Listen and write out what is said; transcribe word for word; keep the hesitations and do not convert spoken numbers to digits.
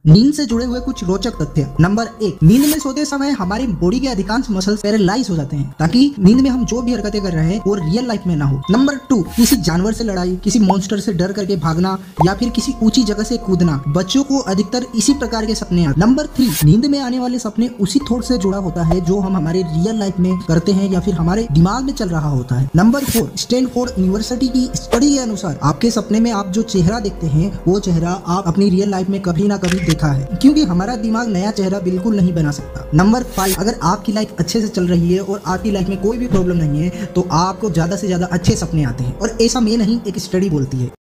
नींद से जुड़े हुए कुछ रोचक तथ्य। नंबर एक, नींद में सोते समय हमारी बॉडी के अधिकांश मसल्स पैरालाइज हो जाते हैं, ताकि नींद में हम जो भी हरकतें कर रहे हैं वो रियल लाइफ में ना हो। नंबर टू, किसी जानवर से लड़ाई, किसी मॉन्स्टर से डर करके भागना या फिर किसी ऊंची जगह से कूदना, बच्चों को अधिकतर इसी प्रकार के सपने आते। नंबर थ्री, नींद में आने वाले सपने उसी थॉट से जुड़ा होता है जो हम हमारे रियल लाइफ में करते हैं या फिर हमारे दिमाग में चल रहा होता है। नंबर फोर, स्टैनफोर्ड यूनिवर्सिटी की स्टडी के अनुसार आपके सपने में आप जो चेहरा देखते हैं वो चेहरा आप अपनी रियल लाइफ में कभी ना कभी देखा है, क्योंकि हमारा दिमाग नया चेहरा बिल्कुल नहीं बना सकता। नंबर फाइव, अगर आपकी लाइफ अच्छे से चल रही है और आपकी लाइफ में कोई भी प्रॉब्लम नहीं है तो आपको ज्यादा से ज्यादा अच्छे सपने आते हैं, और ऐसा मैं नहीं, एक स्टडी बोलती है।